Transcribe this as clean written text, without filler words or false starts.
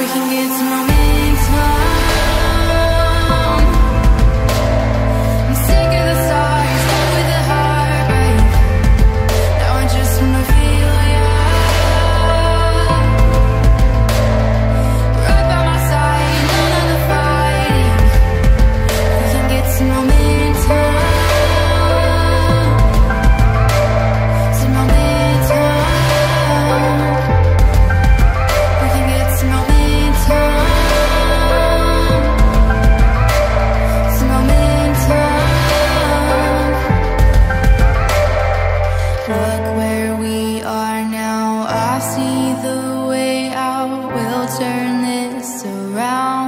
We can get some momentum. I'm sick of the stars, done with the heartbreak. Now I just wanna feel ya right by my side, none of the fighting. We can get some momentum. Some momentum. We can get some momentum. Some momentum. Look where we are now. I see the way out. We'll turn this around.